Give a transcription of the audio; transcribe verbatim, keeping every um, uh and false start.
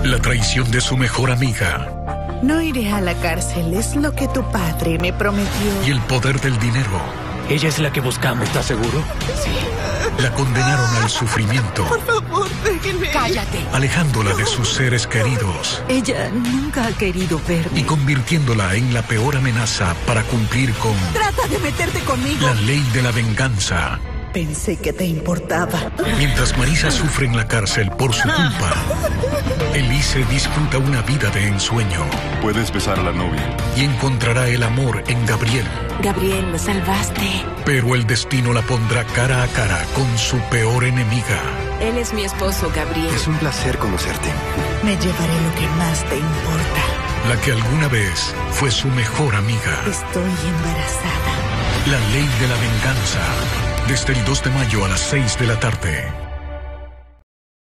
La traición de su mejor amiga. No iré a la cárcel, es lo que tu padre me prometió. Y el poder del dinero. Ella es la que buscamos, ¿estás seguro? Sí. La condenaron al sufrimiento. Por favor, déjenme. Cállate. Alejándola de sus seres queridos. Ella nunca ha querido verme. Y convirtiéndola en la peor amenaza para cumplir con... Trata de meterte conmigo. La ley de la venganza. Pensé que te importaba. Mientras Marisa sufre en la cárcel por su culpa, Elise disfruta una vida de ensueño. Puedes besar a la novia. Y encontrará el amor en Gabriel. Gabriel, me salvaste. Pero el destino la pondrá cara a cara con su peor enemiga. Él es mi esposo, Gabriel. Es un placer conocerte. Me llevaré lo que más te importa. La que alguna vez fue su mejor amiga. Estoy embarazada. La ley de la venganza. Desde el dos de mayo a las seis de la tarde.